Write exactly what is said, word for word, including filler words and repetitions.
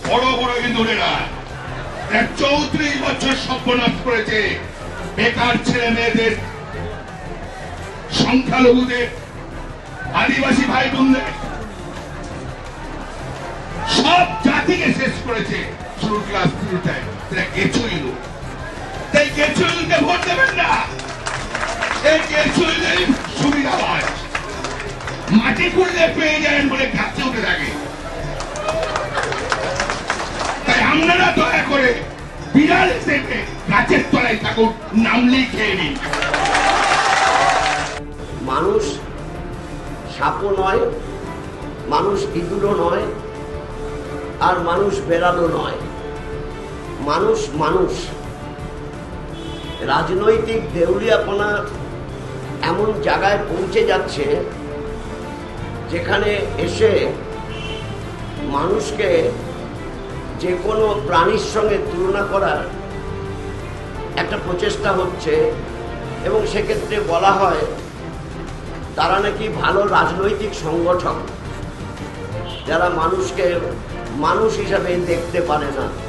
বড় বড় ইঁদুরেরা চৌত্রিশ বছর সর্বনাশ করেছে বেকার ছেলে মেয়েদের, সংখ্যালঘুদের, আদিবাসী ভাই বোনদের, সব জাতিকে শেষ করেছে। শুরু ক্লাস থ্রিটায় সেটা কেঁচুইল, তাই কেঁচুইলকে ভোট দেবেন না। এই কেঁচুইলের সুবিধাবাজ, মাটি খুঁড়লে পেয়ে যাবেন বলে গাছে উঠে থাকে। তাই আপনারা দয়া করে বিড়াল হিসেবে গাছের তলায় থাকুন, নামলেই খেয়ে নিন। মানুষ সাপও নয়, মানুষ ইঁদুরও নয়, আর মানুষ বেড়ালও নয়, মানুষ মানুষ। রাজনৈতিক দেউলিয়াপনা এমন জায়গায় পৌঁছে যাচ্ছে যেখানে এসে মানুষকে যে কোনো প্রাণীর সঙ্গে তুলনা করার একটা প্রচেষ্টা হচ্ছে, এবং সেক্ষেত্রে বলা হয় তারা নাকি ভালো রাজনৈতিক সংগঠক, যারা মানুষকে মানুষ হিসাবে দেখতে পারে না।